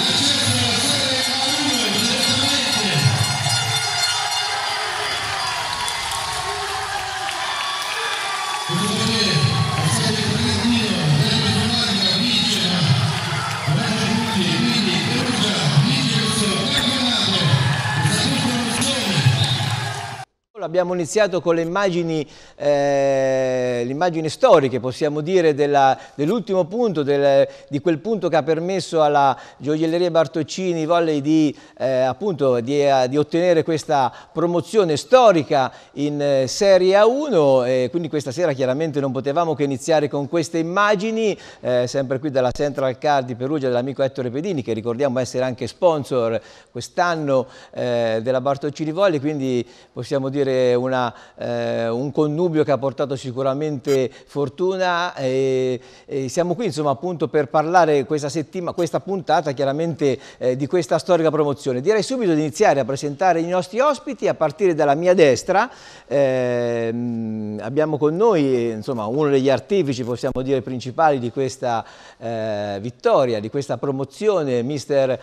Abbiamo iniziato con le immagini storiche, possiamo dire, dell'ultimo punto, di quel punto che ha permesso alla Gioielleria Bartoccini Volley di ottenere questa promozione storica in Serie A1, e quindi questa sera chiaramente non potevamo che iniziare con queste immagini, sempre qui dalla Central Car di Perugia dell'amico Ettore Pedini, che ricordiamo essere anche sponsor quest'anno della Bartoccini Volley, quindi possiamo dire un connubio che ha portato sicuramente fortuna, e siamo qui insomma appunto per parlare questa puntata chiaramente di questa storica promozione. Direi subito di iniziare a presentare i nostri ospiti a partire dalla mia destra. Abbiamo con noi insomma uno degli artefici, possiamo dire, principali di questa vittoria, di questa promozione, mister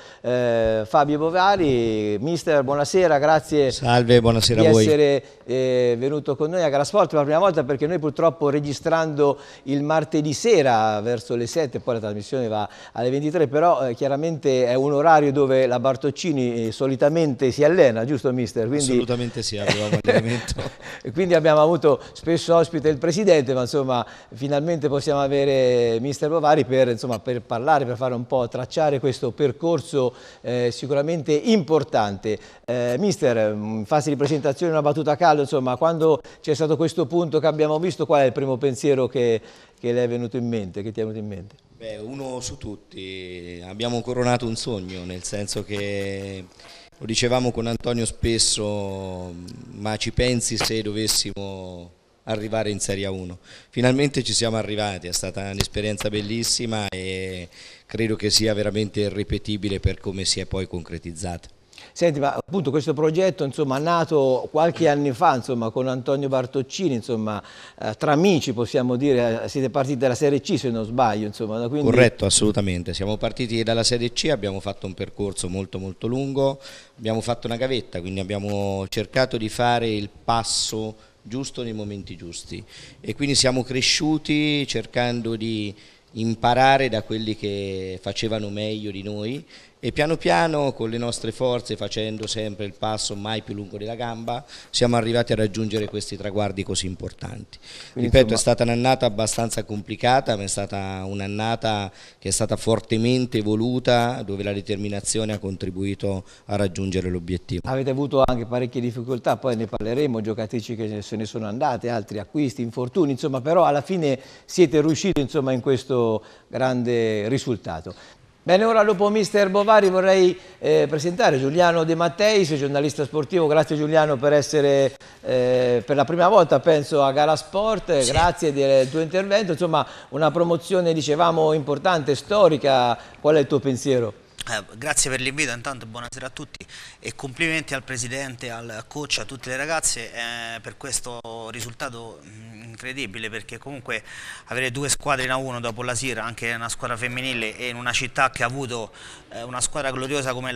Fabio Bovari. Mister, buonasera, grazie. Salve, buonasera a voi. Di essere venuto con noi a Gara Sport per la prima volta, perché noi purtroppo registrando il martedì sera verso le 7, poi la trasmissione va alle 23, però chiaramente è un orario dove la Bartoccini solitamente si allena, giusto mister? Quindi... Assolutamente sì, avevamo allenamento. Quindi abbiamo avuto spesso ospite il presidente, ma insomma finalmente possiamo avere mister Bovari per parlare, per fare un po', tracciare questo percorso sicuramente importante. Mister, in fase di presentazione una battuta a caldo, insomma, quando c'è stato questo punto che abbiamo visto, qual è il primo pensiero che le è venuto in mente, che ti è venuto in mente? Beh, uno su tutti, abbiamo coronato un sogno, nel senso che lo dicevamo con Antonio spesso, ma ci pensi se dovessimo arrivare in Serie A1? Finalmente ci siamo arrivati, è stata un'esperienza bellissima e credo che sia veramente irripetibile per come si è poi concretizzata. Senti, ma appunto questo progetto insomma nato qualche anno fa insomma con Antonio Bartoccini, insomma tra amici possiamo dire, siete partiti dalla Serie C se non sbaglio, insomma, quindi... Corretto, assolutamente, siamo partiti dalla Serie C, abbiamo fatto un percorso molto lungo, abbiamo fatto una gavetta, quindi abbiamo cercato di fare il passo giusto nei momenti giusti e quindi siamo cresciuti cercando di imparare da quelli che facevano meglio di noi e piano piano con le nostre forze, facendo sempre il passo mai più lungo della gamba, siamo arrivati a raggiungere questi traguardi così importanti. Quindi, ripeto, insomma... è stata un'annata abbastanza complicata, ma è stata un'annata che è stata fortemente voluta, dove la determinazione ha contribuito a raggiungere l'obiettivo. Avete avuto anche parecchie difficoltà, poi ne parleremo, giocatrici che se ne sono andate, altri acquisti, infortuni, insomma, però alla fine siete riusciti insomma in questo grande risultato. Bene, ora dopo mister Bovari vorrei presentare Giuliano De Matteis, giornalista sportivo. Grazie Giuliano per essere per la prima volta penso a Gara Sport, sì. Grazie del tuo intervento, insomma una promozione dicevamo importante, storica, qual è il tuo pensiero? Grazie per l'invito, intanto buonasera a tutti e complimenti al presidente, al coach, a tutte le ragazze per questo risultato incredibile, perché comunque avere due squadre in A1 dopo la Sir, anche una squadra femminile e in una città che ha avuto una squadra gloriosa come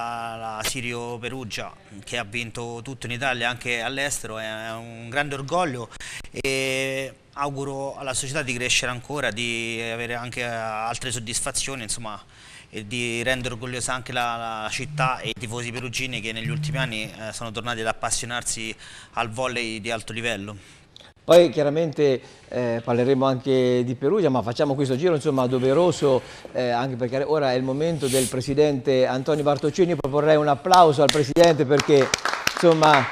la Sirio Perugia, che ha vinto tutto in Italia e anche all'estero, è un grande orgoglio e auguro alla società di crescere ancora, di avere anche altre soddisfazioni, insomma, e di rendere orgogliosa anche la città e i tifosi perugini che negli ultimi anni sono tornati ad appassionarsi al volley di alto livello. Poi chiaramente parleremo anche di Perugia, ma facciamo questo giro insomma doveroso anche perché ora è il momento del presidente Antonio Bartoccini. Proporrei un applauso al presidente perché insomma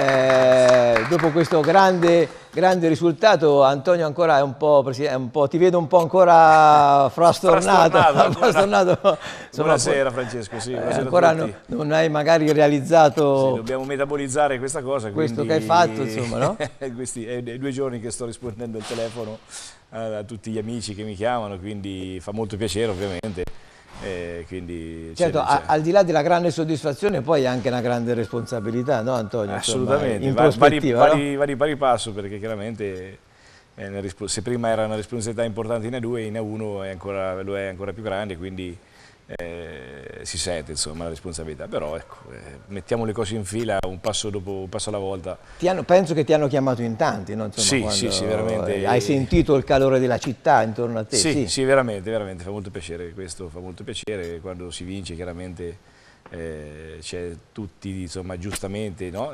dopo questo grande risultato Antonio ancora è un po', ti vedo un po' ancora frastornato. Buonasera Francesco, sì, buonasera ancora a tutti. Non hai magari realizzato... Sì, dobbiamo metabolizzare questa cosa. Questo quindi... che hai fatto, insomma, no? Questi è 2 giorni che sto rispondendo al telefono a tutti gli amici che mi chiamano, quindi fa molto piacere ovviamente. Quindi certo, al di là della grande soddisfazione poi anche una grande responsabilità, no Antonio? Assolutamente, in prospettiva, vari passo, perché chiaramente se prima era una responsabilità importante in A2, in A1 lo è ancora più grande, quindi si sente insomma la responsabilità, però ecco, mettiamo le cose in fila un passo alla volta. Penso che ti hanno chiamato in tanti, no? Insomma, sì, veramente. Hai sentito il calore della città intorno a te? Sì, veramente, fa molto piacere, questo fa molto piacere, quando si vince chiaramente c'è tutti, insomma, giustamente, no?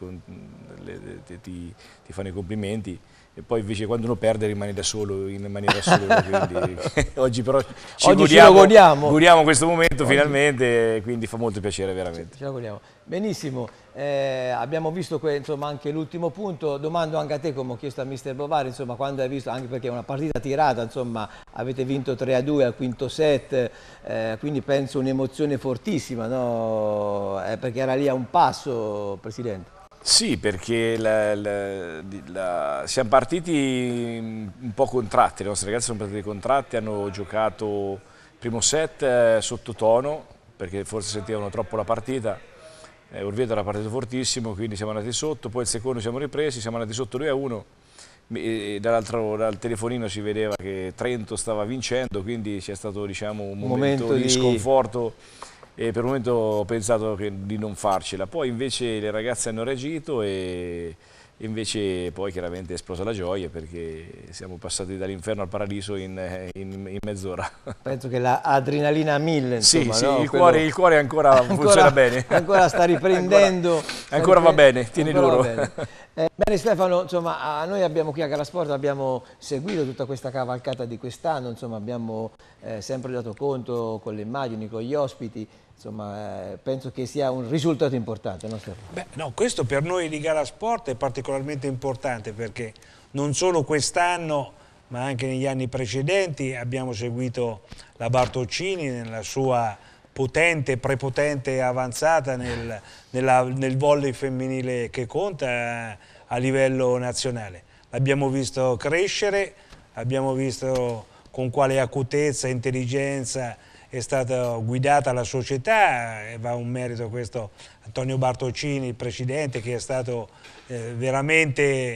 Ti fanno i complimenti. E poi invece quando uno perde rimane da solo, in maniera assoluta, quindi oggi però ci godiamo questo momento finalmente, quindi fa molto piacere veramente. Ce la godiamo. Benissimo, abbiamo visto insomma, anche l'ultimo punto. Domando anche a te, come ho chiesto a mister Bovary, insomma, quando hai visto, anche perché è una partita tirata, insomma, avete vinto 3-2 al quinto set, quindi penso un'emozione fortissima, no? Perché era lì a un passo, Presidente. Sì, perché siamo partiti un po' contratti, le nostre ragazze sono partite contratti, hanno giocato il primo set sottotono, perché forse sentivano troppo la partita, Orvieto era partito fortissimo, quindi siamo andati sotto, poi il secondo siamo ripresi, siamo andati sotto 2-1, e dal telefonino si vedeva che Trento stava vincendo, quindi c'è stato, diciamo, un momento di sconforto. E per un momento ho pensato di non farcela, poi invece le ragazze hanno reagito e invece poi chiaramente è esplosa la gioia, perché siamo passati dall'inferno al paradiso in mezz'ora. Penso che l'adrenalina a 1000, insomma, sì, no? il cuore ancora funziona bene. Ancora sta riprendendo. ancora va bene, tieni duro. Bene Stefano, insomma, noi abbiamo qui a Galasport, abbiamo seguito tutta questa cavalcata di quest'anno, insomma, abbiamo sempre dato conto con le immagini, con gli ospiti. Insomma, penso che sia un risultato importante, no Stefano? Beh, no, questo per noi di Galasport è particolarmente importante, perché non solo quest'anno ma anche negli anni precedenti abbiamo seguito la Bartoccini nella sua prepotente avanzata nel volley femminile che conta a livello nazionale. L'abbiamo visto crescere, abbiamo visto con quale acutezza e intelligenza è stata guidata la società, e va un merito a questo Antonio Bartoccini, il presidente, che è stato veramente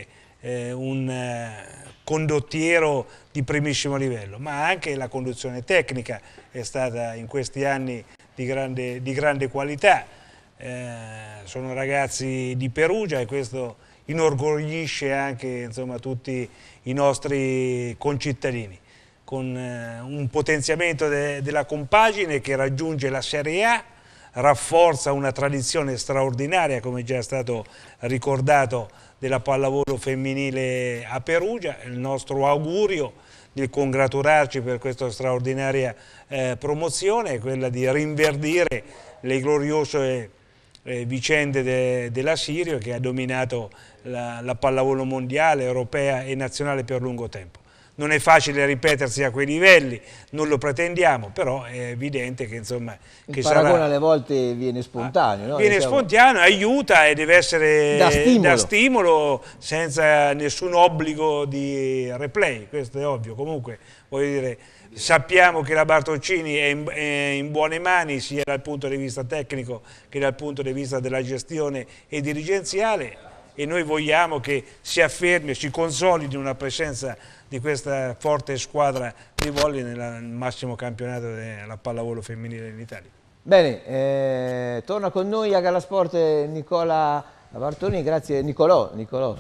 un condottiero di primissimo livello, ma anche la conduzione tecnica è stata in questi anni di grande qualità. Sono ragazzi di Perugia e questo inorgoglisce anche, insomma, tutti i nostri concittadini, con un potenziamento della compagine che raggiunge la Serie A, rafforza una tradizione straordinaria, come già è stato ricordato, della pallavolo femminile a Perugia. Il nostro augurio di congratularci per questa straordinaria promozione è quella di rinverdire le gloriose vicende della Sirio, che ha dominato la pallavolo mondiale, europea e nazionale per lungo tempo. Non è facile ripetersi a quei livelli, non lo pretendiamo, però è evidente che, insomma, il paragone alle volte viene spontaneo, no? Viene spontaneo, aiuta e deve essere da stimolo senza nessun obbligo di replay, questo è ovvio. Comunque, voglio dire, sappiamo che la Bartoccini è in buone mani sia dal punto di vista tecnico che dal punto di vista della gestione e dirigenziale, e noi vogliamo che si affermi e si consolidi una presenza di questa forte squadra di volley nel massimo campionato della pallavolo femminile in Italia. Bene, torna con noi a Galasport Nicola Bartolini, grazie, Nicolò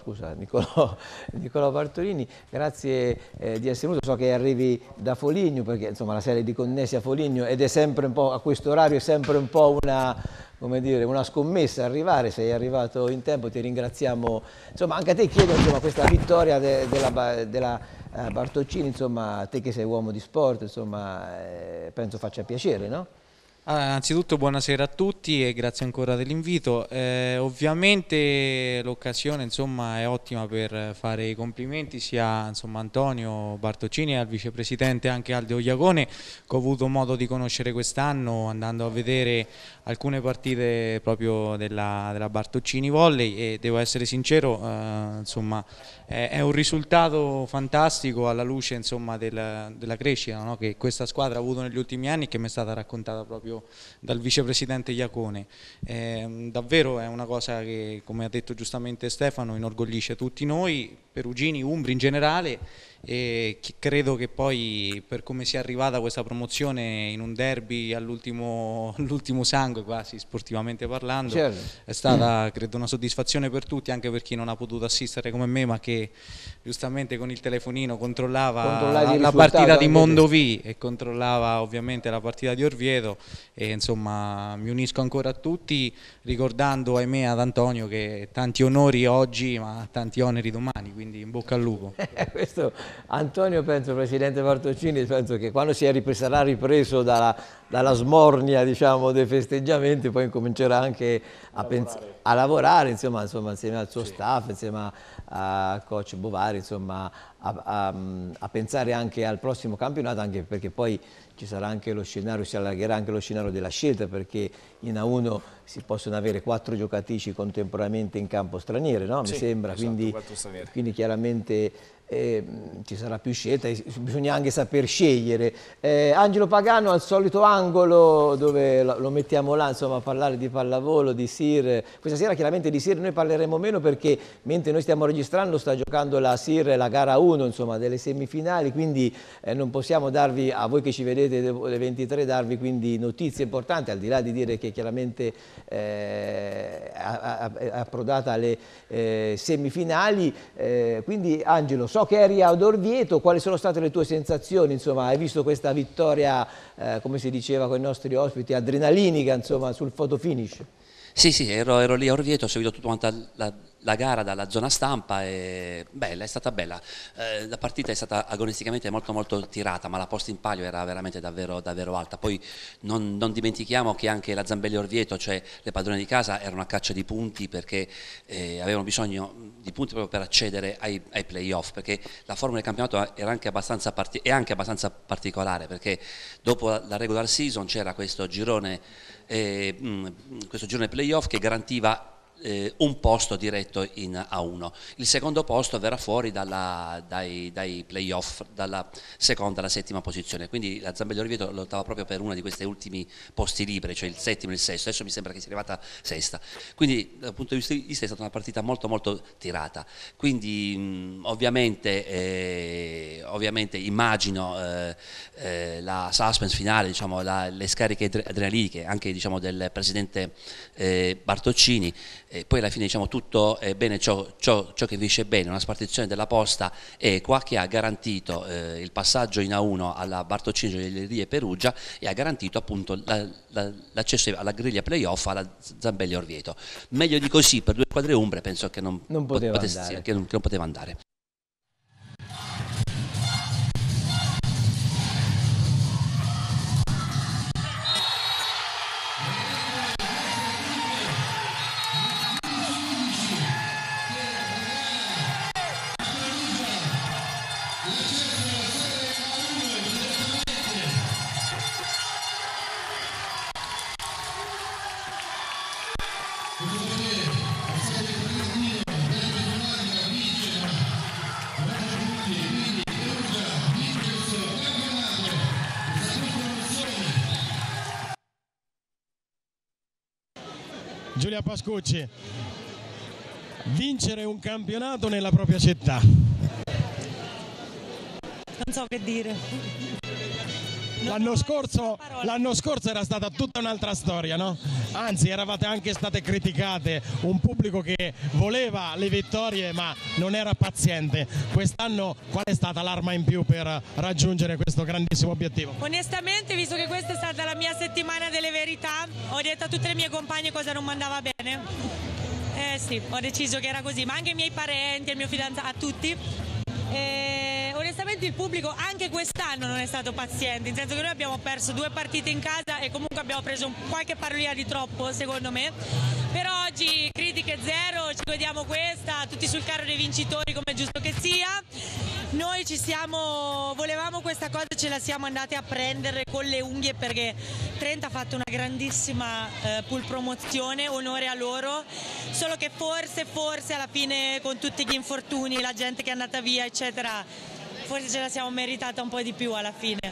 Bartolini, grazie di essere venuto. So che arrivi da Foligno, perché insomma la serie di connessi a Foligno, ed è sempre un po', a questo orario è sempre un po' come dire, una scommessa arrivare. Sei arrivato in tempo, ti ringraziamo. Insomma, anche a te chiedo, insomma, questa vittoria della Bartoccini, insomma, te che sei uomo di sport, insomma, penso faccia piacere, no? Anzitutto buonasera a tutti e grazie ancora dell'invito. Ovviamente l'occasione, insomma, è ottima per fare i complimenti sia, insomma, Antonio Bartoccini e al vicepresidente anche Aldo Iagone, che ho avuto modo di conoscere quest'anno andando a vedere alcune partite proprio della Bartoccini Volley, e devo essere sincero, insomma, è un risultato fantastico alla luce, insomma, della crescita, no? Che questa squadra ha avuto negli ultimi anni e che mi è stata raccontata proprio proprio dal vicepresidente Iacone. Davvero è una cosa che, come ha detto giustamente Stefano, inorgoglisce tutti noi, perugini, umbri in generale, e credo che poi, per come sia arrivata questa promozione in un derby all'ultimo sangue, quasi sportivamente parlando, certo, è stata, credo, una soddisfazione per tutti, anche per chi non ha potuto assistere come me, ma che giustamente con il telefonino controllava la partita di Mondovì e controllava ovviamente la partita di Orvieto, e insomma mi unisco ancora a tutti, ricordando, ahimè, ad Antonio che tanti onori oggi ma tanti oneri domani, quindi in bocca al lupo. Questo Antonio, penso, presidente Bartocini, penso che quando sarà ripreso dalla smornia, diciamo, dei festeggiamenti, poi incomincerà anche a lavorare insomma, insieme al suo staff, insieme a coach Bovari, insomma, a pensare anche al prossimo campionato, anche perché poi ci sarà anche lo scenario, si allargherà anche lo scenario della scelta, perché in A1 si possono avere 4 giocatrici contemporaneamente in campo straniere, no? Mi sembra, esatto, quindi chiaramente ci sarà più scelta, bisogna anche saper scegliere. Angelo Pagano al solito angolo dove lo mettiamo là, insomma, a parlare di pallavolo, di SIR. Questa sera chiaramente di SIR noi parleremo meno, perché mentre noi stiamo registrando sta giocando la SIR, la gara 1, insomma, delle semifinali, quindi non possiamo darvi, a voi che ci vedete alle 23, darvi quindi notizie importanti, al di là di dire che chiaramente è approdata alle semifinali. Quindi Angelo, so che eri ad Orvieto, quali sono state le tue sensazioni? Insomma, hai visto questa vittoria, come si diceva con i nostri ospiti, adrenalinica, insomma, sul photo finish? Sì, ero lì a Orvieto, ho seguito tutta quanta la gara dalla zona stampa, e bella, è stata bella. La partita è stata agonisticamente molto tirata, ma la posta in palio era veramente davvero alta. Poi non dimentichiamo che anche la Zambelli Orvieto, cioè le padrone di casa, erano a caccia di punti, perché avevano bisogno di punti proprio per accedere ai playoff, perché la formula del campionato era anche abbastanza particolare, perché dopo la regular season c'era questo girone playoff che garantiva un posto diretto in A1. Il secondo posto verrà fuori dai playoff, dalla seconda alla settima posizione, quindi la Zambelli Orvieto lottava proprio per uno di questi ultimi posti liberi, cioè il settimo e il sesto. Adesso mi sembra che sia arrivata sesta, quindi dal punto di vista è stata una partita molto tirata. Quindi ovviamente immagino la suspense finale, diciamo, le scariche adrenaliche anche, diciamo, del presidente Bartocini. Poi alla fine, diciamo, tutto è bene ciò che finisce bene, una spartizione della posta equa che ha garantito il passaggio in A1 alla Bartocini, Gioiellerie Perugia, e ha garantito appunto l'accesso alla griglia playoff alla Zambelli Orvieto. Meglio di così per due squadre umbre penso che non poteva andare. Giulia Pascucci, vincere un campionato nella propria città. Non so che dire. L'anno scorso era stata tutta un'altra storia, no? Anzi, eravate anche state criticate, un pubblico che voleva le vittorie ma non era paziente. Quest'anno qual è stata l'arma in più per raggiungere questo grandissimo obiettivo? Onestamente, visto che questa è stata la mia settimana delle verità, ho detto a tutte le mie compagne cosa non andava bene. Sì, ho deciso che era così, ma anche i miei parenti, il mio fidanzato, a tutti. Onestamente il pubblico anche quest'anno non è stato paziente, nel senso che noi abbiamo perso 2 partite in casa e comunque abbiamo preso qualche pallina di troppo, secondo me. Per oggi critiche zero, ci godiamo questa, tutti sul carro dei vincitori come è giusto che sia. Noi volevamo questa cosa, ce la siamo andate a prendere con le unghie, perché Trento ha fatto una grandissima pool promozione, onore a loro, solo che forse alla fine, con tutti gli infortuni, la gente che è andata via eccetera, forse ce la siamo meritata un po' di più alla fine,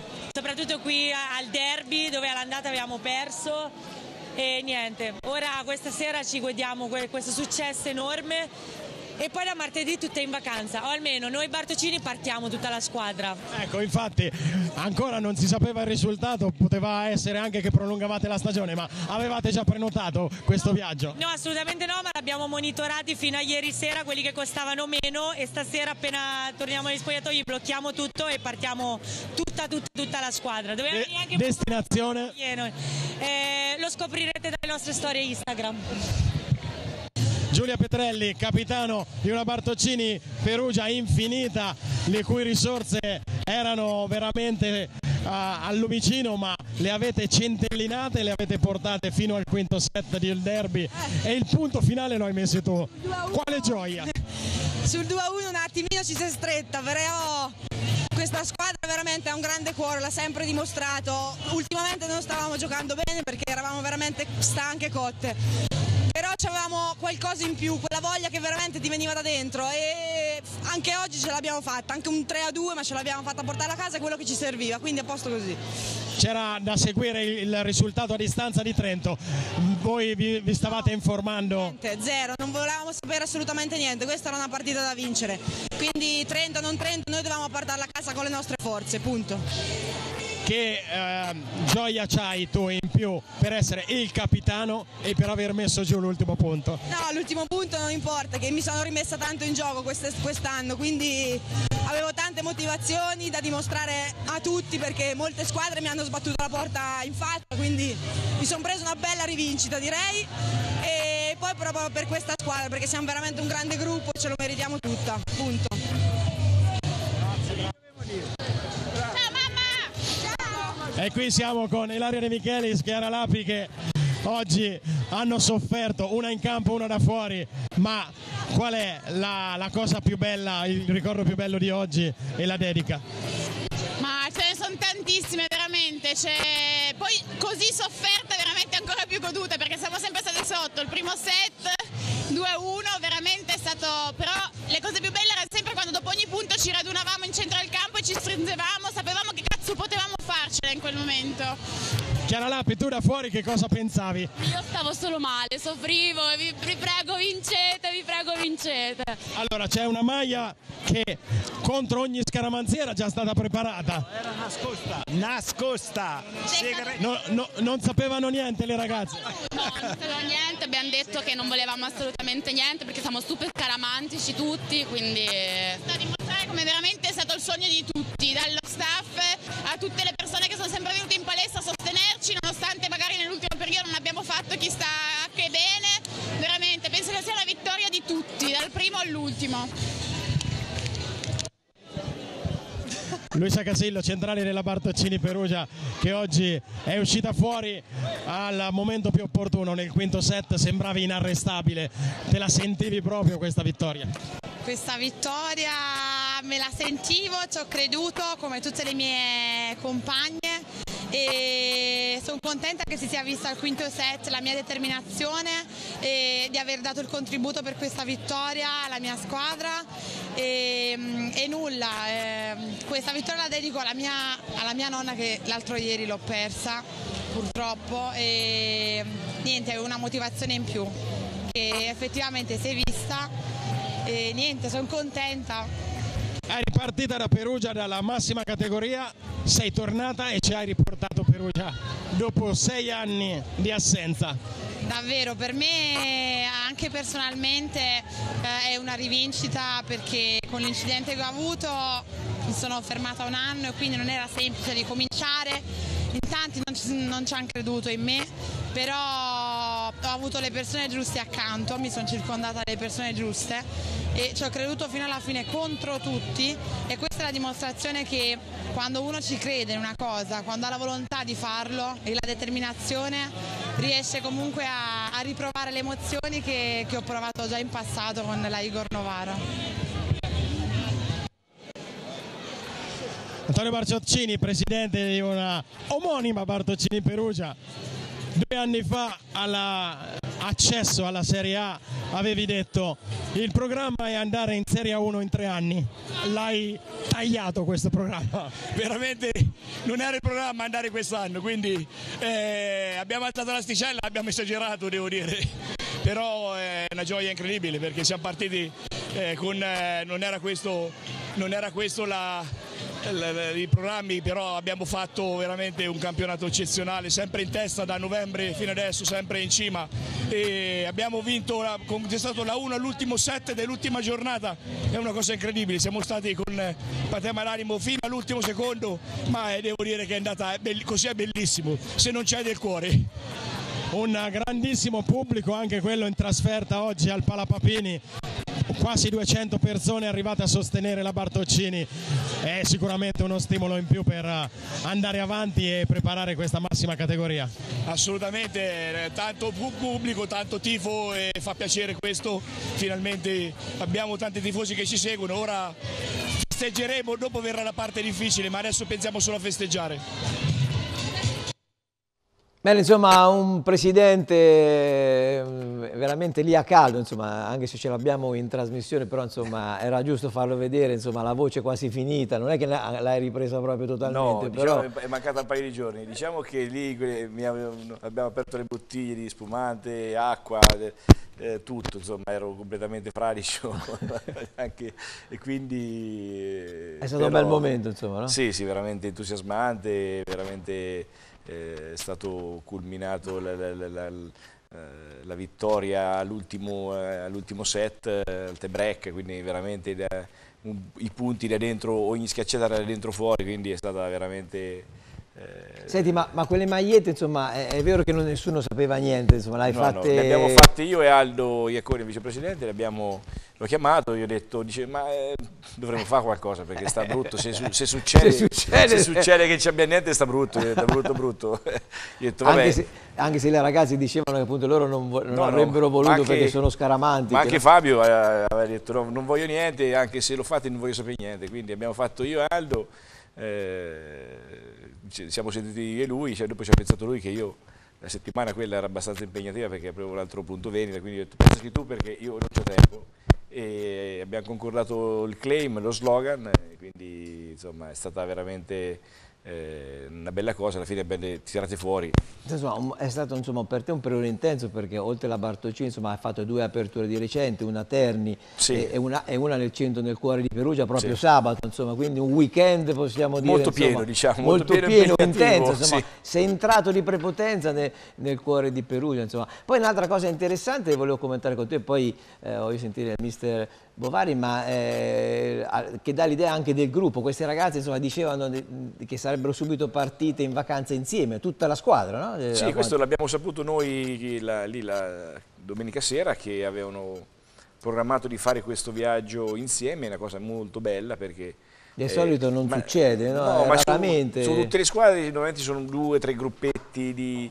soprattutto qui al derby dove all'andata abbiamo perso e niente, ora questa sera ci godiamo questo successo enorme e poi da martedì tutte in vacanza, o almeno noi Bartocini partiamo tutta la squadra. Ecco, infatti ancora non si sapeva il risultato, poteva essere anche che prolungavate la stagione, ma avevate già prenotato questo viaggio? No, assolutamente no, ma l'abbiamo monitorati fino a ieri sera, quelli che costavano meno, e stasera appena torniamo agli spogliatoi blocchiamo tutto e partiamo tutta la squadra. Anche destinazione? Lo scoprirete dalle nostre storie Instagram. Giulia Petrelli, capitano di una Bartocini Perugia infinita, le cui risorse erano veramente al lumicino, ma le avete centellinate, le avete portate fino al quinto set del derby e il punto finale lo hai messo tu. Quale gioia! Sul 2-1 un attimino ci si è stretta, però questa squadra veramente ha un grande cuore, l'ha sempre dimostrato. Ultimamente non stavamo giocando bene perché eravamo veramente stanche e cotte. Però avevamo qualcosa in più, quella voglia che veramente ti veniva da dentro e anche oggi ce l'abbiamo fatta, anche un 3-2 ma ce l'abbiamo fatta portare a casa, è quello che ci serviva, quindi a posto così. C'era da seguire il risultato a distanza di Trento, voi vi stavate informando? Niente, zero, non volevamo sapere assolutamente niente, questa era una partita da vincere, quindi Trento non Trento, noi dovevamo portarla a casa con le nostre forze, punto. Che gioia c'hai tu in più per essere il capitano e per aver messo giù l'ultimo punto? No, l'ultimo punto non importa, che mi sono rimessa tanto in gioco quest'anno, quindi avevo tante motivazioni da dimostrare a tutti perché molte squadre mi hanno sbattuto la porta in faccia, quindi mi sono preso una bella rivincita direi e poi proprio per questa squadra perché siamo veramente un grande gruppo e ce lo meritiamo tutta, punto. E qui siamo con Ilaria De Michelis, Chiara Lapi che oggi hanno sofferto, una in campo, una da fuori, ma qual è la cosa più bella, il ricordo più bello di oggi e la dedica? Ma ce ne sono tantissime veramente, poi così sofferta veramente ancora più goduta perché siamo sempre stati sotto, il primo set 2-1 veramente è stato, però le cose più belle erano sempre quando dopo ogni punto ci radunavamo in centro al campo e ci stringevamo, sapevamo che cazzo potevamo farcela in quel momento. Chiara Lapi, tu da fuori che cosa pensavi? Io stavo solo male, soffrivo e vi prego vincete. Allora c'è una maglia che contro ogni scaramanzia era già stata preparata. Era nascosta. Non sapevano niente le ragazze? No, non sapevamo niente, abbiamo detto che non volevamo assolutamente niente perché siamo super scaramantici tutti, quindi da dimostrare come veramente è stato il sogno di tutti, dallo staff a tutte le persone che sono sempre venute in palestra a sostenerci, nonostante magari nell'ultimo periodo non abbiamo fatto chissà che bene, veramente penso che sia la vittoria di tutti, dal primo all'ultimo. Luisa Casillo, centrale della Bartocini Perugia, che oggi è uscita fuori al momento più opportuno, nel quinto set sembravi inarrestabile, te la sentivi proprio questa vittoria? Questa vittoria me la sentivo, ci ho creduto come tutte le mie compagne e sono contenta che si sia vista al quinto set la mia determinazione e di aver dato il contributo per questa vittoria alla mia squadra e nulla, questa vittoria la dedico alla mia nonna che l'altro ieri l'ho persa purtroppo e niente, avevo una motivazione in più che effettivamente si è vista e niente, sono contenta. Hai ripartita da Perugia dalla massima categoria, sei tornata e ci hai riportato Perugia dopo 6 anni di assenza. Davvero, per me anche personalmente è una rivincita perché con l'incidente che ho avuto mi sono fermata un anno e quindi non era semplice ricominciare. In tanti non ci hanno creduto in me, però ho avuto le persone giuste accanto, mi sono circondata delle persone giuste e ci ho creduto fino alla fine contro tutti e questa è la dimostrazione che quando uno ci crede in una cosa, quando ha la volontà di farlo e la determinazione, riesce comunque a riprovare le emozioni che ho provato già in passato con la Igor Novara. Antonio Bartocini, presidente di una omonima Bartocini Perugia, 2 anni fa accesso alla Serie A avevi detto il programma è andare in Serie A1 in 3 anni, l'hai tagliato questo programma? Veramente non era il programma andare quest'anno, quindi abbiamo alzato l'asticella, abbiamo esagerato, devo dire, però è una gioia incredibile perché siamo partiti con non era questo i programmi, però abbiamo fatto veramente un campionato eccezionale, sempre in testa da novembre fino adesso, sempre in cima, e abbiamo vinto, contestato la 1 all'ultimo set dell'ultima giornata, è una cosa incredibile, siamo stati con patema d'animo fino all'ultimo secondo, ma devo dire che è andata così, è bellissimo, se non c'è del cuore. Un grandissimo pubblico anche quello in trasferta oggi al Palapapini, quasi 200 persone arrivate a sostenere la Bartoccini, è sicuramente uno stimolo in più per andare avanti e preparare questa massima categoria. Assolutamente, tanto pubblico, tanto tifo e fa piacere questo, finalmente abbiamo tanti tifosi che ci seguono, ora festeggeremo, dopo verrà la parte difficile, ma adesso pensiamo solo a festeggiare. Bene, insomma, un presidente veramente lì a caldo, insomma, anche se ce l'abbiamo in trasmissione, però insomma era giusto farlo vedere, insomma, la voce quasi finita, non è che l'hai ripresa proprio totalmente. No, però... diciamo, è mancata un paio di giorni, diciamo che lì abbiamo aperto le bottiglie di spumante, acqua, tutto, insomma, ero completamente fradicio anche, e quindi... È stato un bel momento, insomma, no? Sì, veramente entusiasmante, veramente... è stato culminato la vittoria all'ultimo set, al tie break, quindi veramente i punti da dentro, ogni schiacciata da dentro fuori, quindi è stata veramente... Senti, ma quelle magliette, insomma, è vero che nessuno sapeva niente, insomma, l'hai fatte... No, le abbiamo fatte io e Aldo Iaconi, il vicepresidente, l'ho chiamato, gli ho detto, ma dovremmo fare qualcosa perché sta brutto, se succede che ci abbia niente sta brutto, brutto. Gli ho detto, vabbè. Anche se le ragazze dicevano che appunto loro non avrebbero voluto perché sono scaramanti. Ma anche Fabio aveva detto, no, non voglio niente, anche se lo fate non voglio sapere niente, quindi abbiamo fatto io e Aldo. Siamo sentiti io e lui, dopo ci ha pensato lui che io la settimana quella era abbastanza impegnativa perché avevo un altro punto vendita, quindi ho detto pensaci tu perché io non c'ho tempo, e abbiamo concordato il claim, lo slogan, quindi insomma è stata veramente una bella cosa, alla fine abbiamo tirate fuori. Insomma, è stato per te un periodo intenso perché oltre alla Bartoccini hai fatto 2 aperture di recente, una a Terni e una nel centro, nel cuore di Perugia proprio sabato, insomma, quindi un weekend possiamo dire molto pieno, diciamo, molto pieno intenso, insomma, sei entrato di prepotenza nel cuore di Perugia, insomma. Poi un'altra cosa interessante che volevo commentare con te, poi voglio sentire il mister Bovari, ma che dà l'idea anche del gruppo. Queste ragazze insomma dicevano che sarebbero subito partite in vacanza insieme, tutta la squadra, no? Sì, questo l'abbiamo saputo noi lì la domenica sera, che avevano programmato di fare questo viaggio insieme, è una cosa molto bella perché... Di solito non succede, no? No, ma raramente... su tutte le squadre normalmente sono 2 o 3 gruppetti di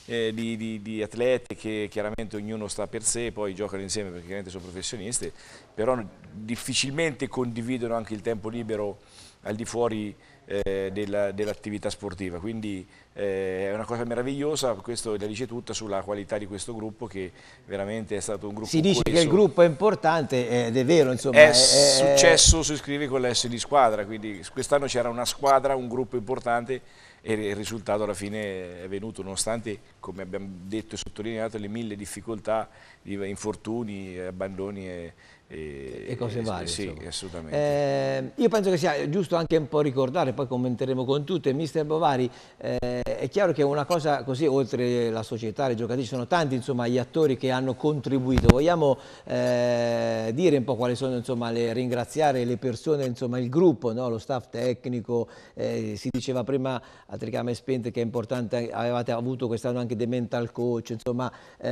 atleti che chiaramente ognuno sta per sé, poi giocano insieme perché chiaramente sono professionisti, però difficilmente condividono anche il tempo libero al di fuori dell'attività sportiva, quindi è una cosa meravigliosa, questo la dice tutta sulla qualità di questo gruppo, che veramente è stato un gruppo si dice che il gruppo è importante ed è vero, insomma, è successo si scrive con l'S di squadra, quindi quest'anno c'era una squadra, un gruppo importante, e il risultato alla fine è venuto nonostante, come abbiamo detto e sottolineato, le 1000 difficoltà, infortuni, abbandoni e cose varie. Sì, assolutamente. Io penso che sia giusto anche un po' ricordare, poi commenteremo con tutte, mister Bovari, è chiaro che una cosa così, oltre la società, le giocatrici, sono tanti insomma gli attori che hanno contribuito. Vogliamo dire un po' quali sono, insomma, ringraziare le persone, insomma il gruppo, no? Lo staff tecnico, si diceva prima a telecamere spente che è importante, avevate avuto quest'anno anche dei mental coach, insomma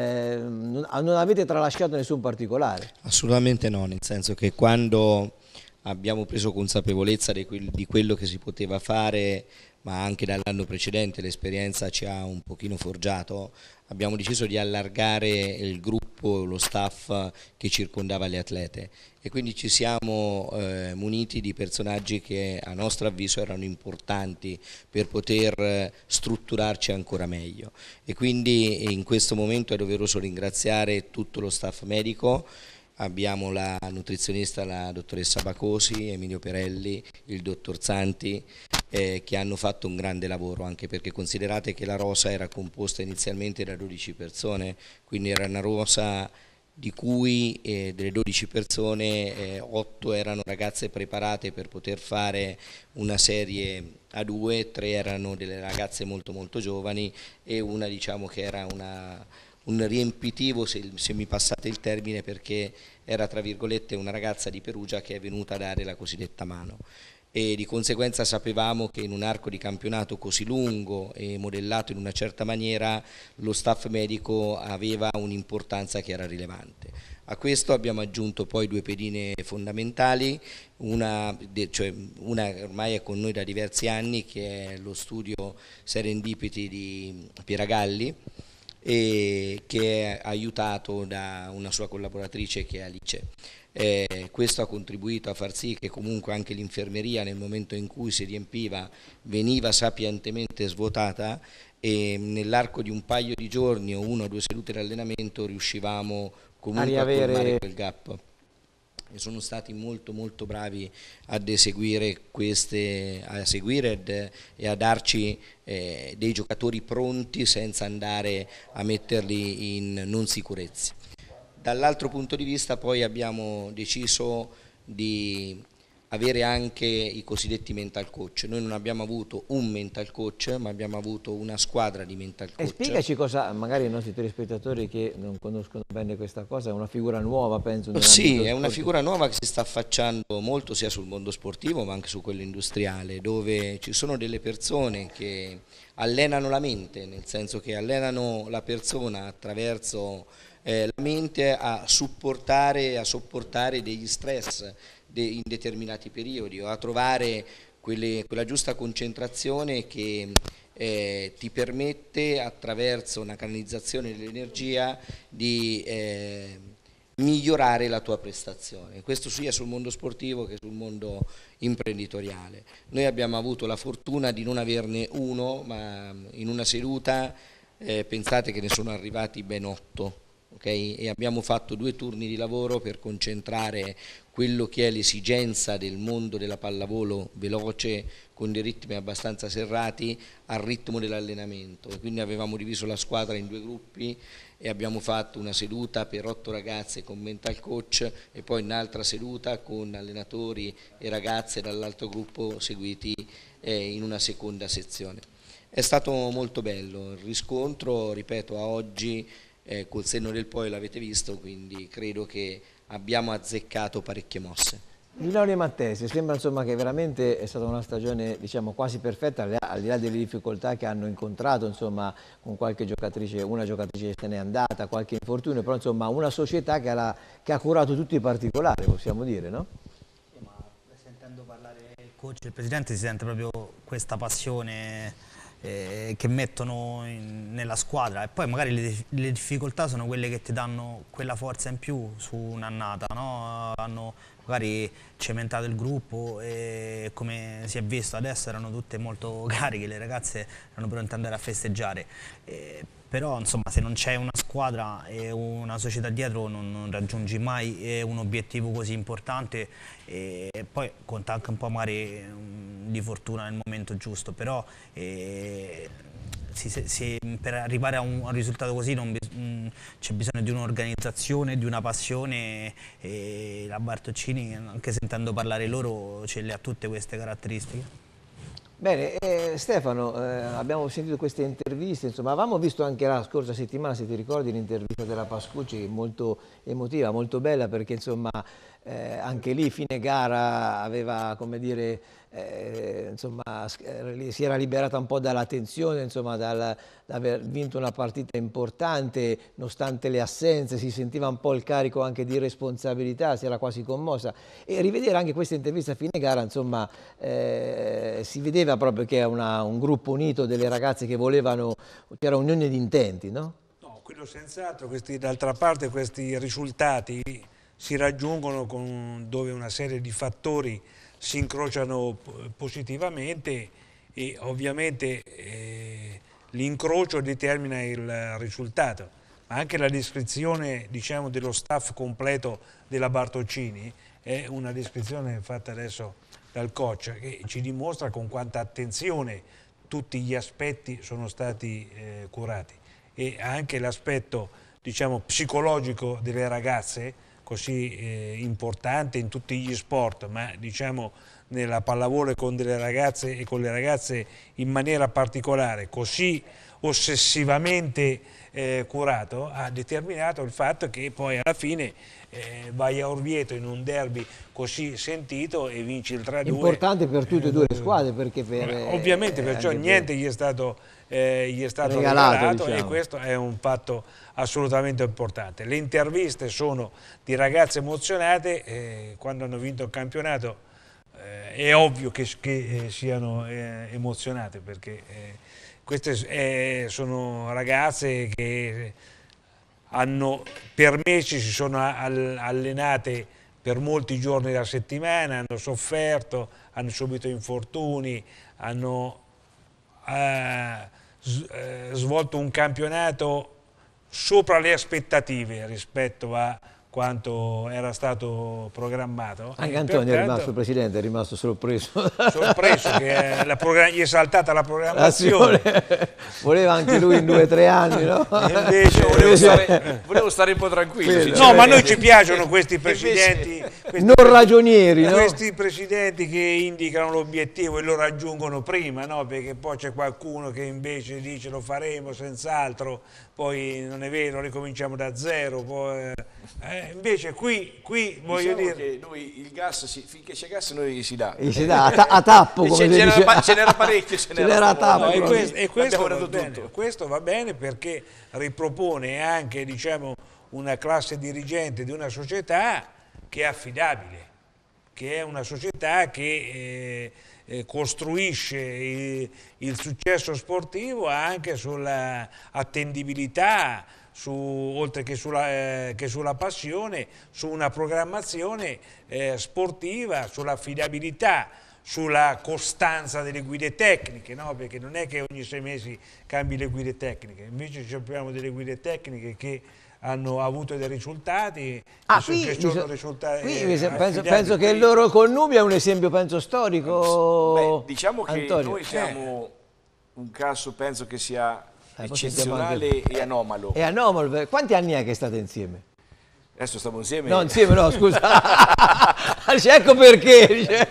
non avete tralasciato nessun particolare. Assolutamente no, nel senso che quando abbiamo preso consapevolezza di quello che si poteva fare, ma anche dall'anno precedente l'esperienza ci ha un pochino forgiato, abbiamo deciso di allargare il gruppo, lo staff che circondava le atlete, e quindi ci siamo muniti di personaggi che a nostro avviso erano importanti per poter strutturarci ancora meglio, e quindi in questo momento è doveroso ringraziare tutto lo staff medico. Abbiamo la nutrizionista, la dottoressa Bacosi, Emilio Perelli, il dottor Santi, che hanno fatto un grande lavoro, anche perché considerate che la rosa era composta inizialmente da 12 persone, quindi era una rosa di cui delle 12 persone 8 erano ragazze preparate per poter fare una serie A2, 3 erano delle ragazze molto molto giovani e una, diciamo, che era un riempitivo, se mi passate il termine, perché era tra virgolette una ragazza di Perugia che è venuta a dare la cosiddetta mano, e di conseguenza sapevamo che in un arco di campionato così lungo e modellato in una certa maniera lo staff medico aveva un'importanza che era rilevante. A questo abbiamo aggiunto poi 2 pedine fondamentali, una ormai è con noi da diversi anni, che è lo studio Serendipity di Pieragalli, e che è aiutato da una sua collaboratrice che è Alice. Questo ha contribuito a far sì che comunque anche l'infermeria, nel momento in cui si riempiva, veniva sapientemente svuotata, e nell'arco di un paio di giorni o 1 o 2 sedute di allenamento riuscivamo comunque a colmare quel gap. E sono stati molto molto bravi ad eseguire e a darci dei giocatori pronti senza andare a metterli in non sicurezza. Dall'altro punto di vista poi abbiamo deciso di avere anche i cosiddetti mental coach. Noi non abbiamo avuto un mental coach, ma abbiamo avuto una squadra di mental coach. E spiegaci cosa, magari i nostri telespettatori che non conoscono bene questa cosa, è una figura nuova, penso. Sì, è una figura nuova che si sta affacciando molto sia sul mondo sportivo ma anche su quello industriale, dove ci sono delle persone che allenano la mente, nel senso che allenano la persona attraverso la mente a sopportare degli stress in determinati periodi, o a trovare quella giusta concentrazione che ti permette, attraverso una canalizzazione dell'energia, di migliorare la tua prestazione. Questo sia sul mondo sportivo che sul mondo imprenditoriale. Noi abbiamo avuto la fortuna di non averne uno, ma in una seduta pensate che ne sono arrivati ben 8. Okay? E abbiamo fatto 2 turni di lavoro per concentrare quello che è l'esigenza del mondo della pallavolo veloce, con dei ritmi abbastanza serrati, al ritmo dell'allenamento. Quindi avevamo diviso la squadra in 2 gruppi e abbiamo fatto una seduta per 8 ragazze con mental coach e poi un'altra seduta con allenatori e ragazze dall'altro gruppo seguiti in una seconda sezione. È stato molto bello il riscontro, ripeto, a oggi col senno del poi l'avete visto, quindi credo che abbiamo azzeccato parecchie mosse. Ilaria Mattesi, sembra insomma che veramente è stata una stagione, diciamo, quasi perfetta, al di là delle difficoltà che hanno incontrato, insomma, con qualche giocatrice, una giocatrice se n'è andata, qualche infortunio, però insomma una società che ha curato tutti i particolari, possiamo dire, no? Ma sentendo parlare il coach e il presidente si sente proprio questa passione che mettono nella squadra, e poi magari le difficoltà sono quelle che ti danno quella forza in più su un'annata, no? Hanno magari cementato il gruppo e, come si è visto adesso, erano tutte molto cariche, le ragazze erano pronte ad andare a festeggiare, però insomma se non c'è una squadra e una società dietro non raggiungi mai un obiettivo così importante, e poi conta anche un po' magari di fortuna nel momento giusto, però per arrivare a un risultato così c'è bisogno di un'organizzazione, di una passione, e la Bartoccini, anche sentendo parlare loro, ce le ha tutte queste caratteristiche. Bene, Stefano, abbiamo sentito queste interviste, insomma, avevamo visto anche la scorsa settimana, se ti ricordi, l'intervista della Pascucci, molto emotiva, molto bella, perché insomma anche lì fine gara aveva, come dire, insomma, si era liberata un po' dalla tensione, insomma, da aver vinto una partita importante, nonostante le assenze, si sentiva un po' il carico anche di responsabilità, si era quasi commossa, e rivedere anche questa intervista a fine gara, insomma, si vedeva proprio che è un gruppo unito delle ragazze che volevano, c'era unione di intenti, no? No, quello senz'altro, d'altra parte questi risultati si raggiungono dove una serie di fattori si incrociano positivamente e ovviamente l'incrocio determina il risultato, ma anche la descrizione, diciamo, dello staff completo della Bartoncini è una descrizione fatta adesso dal coach che ci dimostra con quanta attenzione tutti gli aspetti sono stati curati, e anche l'aspetto, diciamo, psicologico delle ragazze, così importante in tutti gli sport, ma diciamo nella pallavolo con delle ragazze e con le ragazze in maniera particolare, così ossessivamente curato, ha determinato il fatto che poi alla fine vai a Orvieto in un derby così sentito e vinci il 3-2. Importante per tutte e due le squadre, perché ovviamente perciò niente gli è stato regalato, diciamo. E questo è un fatto assolutamente importante. Le interviste sono di ragazze emozionate, quando hanno vinto il campionato è ovvio che siano emozionate, perché queste sono ragazze che per mesi si sono allenate per molti giorni della settimana, hanno sofferto, hanno subito infortuni, hanno svolto un campionato sopra le aspettative rispetto a quanto era stato programmato. Anche Antonio è rimasto, il presidente è rimasto sorpreso. Sorpreso che gli è saltata la programmazione. Voleva anche lui in 2 o 3 anni, no? Invece volevo stare un po' tranquillo. No, ma a noi ci piacciono questi presidenti, non ragionieri, no? Questi presidenti che indicano l'obiettivo e lo raggiungono prima, no? Perché poi c'è qualcuno che invece dice lo faremo senz'altro, poi non è vero, ricominciamo da zero, poi, invece qui voglio dire che noi il gas, finché c'è gas noi si dà. Si dà a tappo, come ce n'era parecchio, ce n'era a tappo. E questo va bene perché ripropone anche, diciamo, una classe dirigente di una società che è affidabile, che è una società che costruisce il successo sportivo anche sulla attendibilità, oltre che sulla passione, su una programmazione sportiva, sull'affidabilità, sulla costanza delle guide tecniche, no? Perché non è che ogni 6 mesi cambi le guide tecniche, invece abbiamo delle guide tecniche che hanno avuto dei risultati, penso che il loro connubio è un esempio, penso, storico. Diciamo che Antonio, noi siamo un caso, penso che sia eccezionale e anomalo. È anomalo. Quanti anni è che state insieme? Adesso stiamo insieme. No, insieme no, scusa. Ecco perché.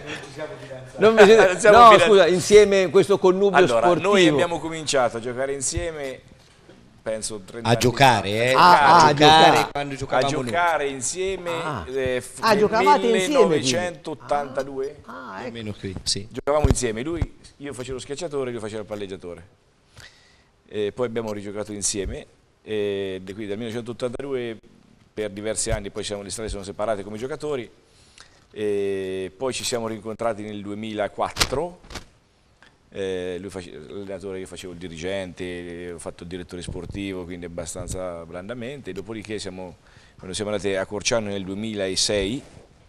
Scusa, insieme questo connubio sportivo. Noi abbiamo cominciato a giocare insieme, penso 30 a giocare, a giocare quando giocavamo a giocare insieme nel giocavate 1982. Almeno qui, sì. Giocavamo insieme, io facevo lo schiacciatore, lui faceva il palleggiatore. Poi abbiamo rigiocato insieme, e quindi dal 1982 per diversi anni, poi le strade sono separate come giocatori, e poi ci siamo rincontrati nel 2004, lui faceva l'allenatore, io facevo il dirigente, ho fatto il direttore sportivo, quindi abbastanza blandamente, dopodiché quando siamo andati a Corciano nel 2006,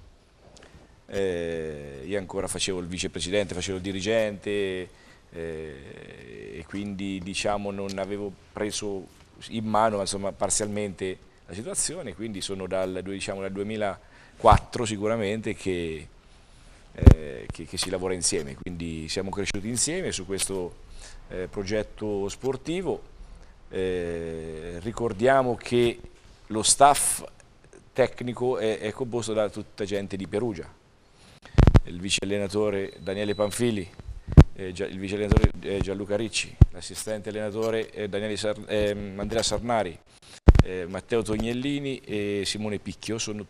io ancora facevo il vicepresidente, facevo il dirigente, e quindi diciamo non avevo preso in mano, insomma, parzialmente la situazione, quindi sono dal 2004 sicuramente che si lavora insieme, quindi siamo cresciuti insieme su questo progetto sportivo. Ricordiamo che lo staff tecnico è composto da tutta gente di Perugia, il vice allenatore Daniele Panfili, il vice allenatore Gianluca Ricci, l'assistente allenatore Andrea Sarnari, Matteo Tognellini e Simone Picchio, sono tutti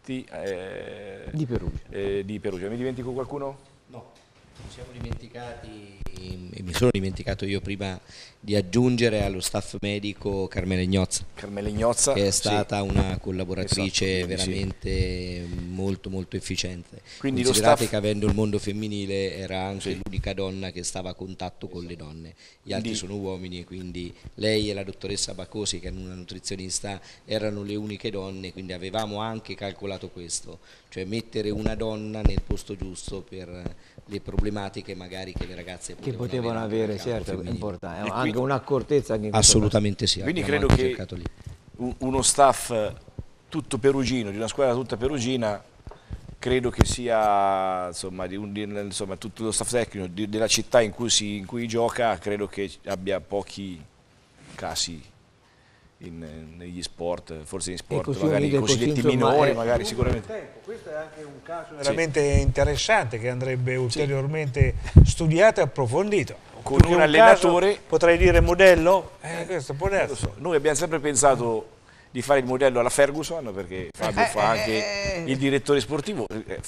Cadetti di Perugia. Mi dimentico qualcuno? No, ci siamo dimenticati, e mi sono dimenticato io prima di aggiungere allo staff medico Carmela Ignozza, che è stata una collaboratrice veramente molto molto efficiente. Quindi considerate che avendo il mondo femminile era anche l'unica donna che stava a contatto con le donne, gli altri sono uomini, e quindi lei e la dottoressa Bacosi, che è una nutrizionista, erano le uniche donne, quindi avevamo anche calcolato questo, cioè mettere una donna nel posto giusto per le problematiche magari che le ragazze potevano avere, certo, è importante, anche un'accortezza. Assolutamente sì. Quindi credo che uno staff tutto perugino, di una squadra tutta perugina, credo che sia insomma, tutto lo staff tecnico della città in cui gioca, credo che abbia pochi casi negli sport, forse in sport magari i cosiddetti minori, magari sicuramente. Questo è anche un caso veramente interessante che andrebbe ulteriormente studiato e approfondito. Con un allenatore, potrei dire modello? Questo può essere. Noi abbiamo sempre pensato di fare il modello alla Ferguson, perché Fabio fa anche il direttore sportivo.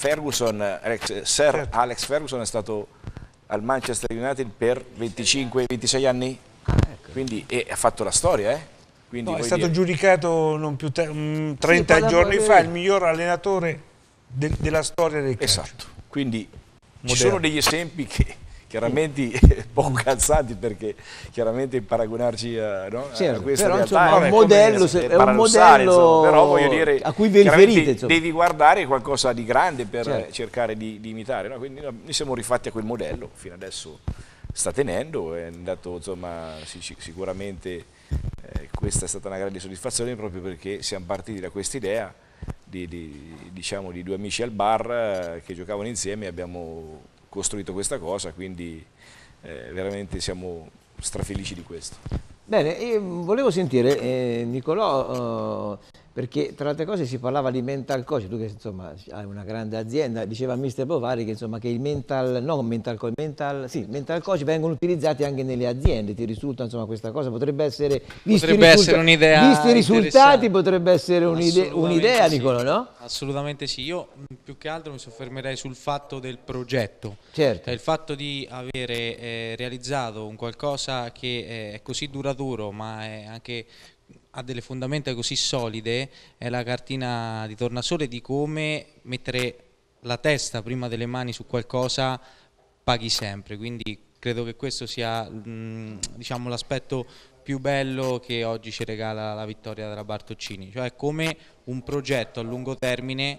Sir Alex Ferguson è stato al Manchester United per 25-26 anni, quindi ha fatto la storia, Quindi, è stato giudicato non più 30 giorni fa il miglior allenatore della storia del calcio. Esatto, quindi ci sono degli esempi che chiaramente poco calzanti, perché chiaramente paragonarci a questa però, realtà insomma, è un modello però voglio dire, a cui vi riferite. Devi guardare qualcosa di grande per cercare di imitare, quindi noi siamo rifatti a quel modello, fino adesso sta tenendo, è andato insomma sicuramente. Questa è stata una grande soddisfazione, proprio perché siamo partiti da questa idea diciamo, di due amici al bar che giocavano insieme e abbiamo costruito questa cosa, quindi veramente siamo strafelici di questo. Bene, io volevo sentire Nicolò, perché tra le altre cose si parlava di mental coach, tu che insomma hai una grande azienda, diceva mister Bovari che insomma che il mental coach vengono utilizzati anche nelle aziende. Ti risulta insomma questa cosa? Potrebbe essere un'idea, visti i risultati potrebbe essere un'idea, sì. Nicolò, no? Assolutamente sì, io più che altro mi soffermerei sul fatto del progetto, certo. Il fatto di avere realizzato un qualcosa che è così duraturo, ma è anche ha delle fondamenta così solide, è la cartina di tornasole di come mettere la testa prima delle mani su qualcosa paghi sempre, quindi credo che questo sia diciamo, l'aspetto più bello che oggi ci regala la vittoria della Bartoccini, cioè come un progetto a lungo termine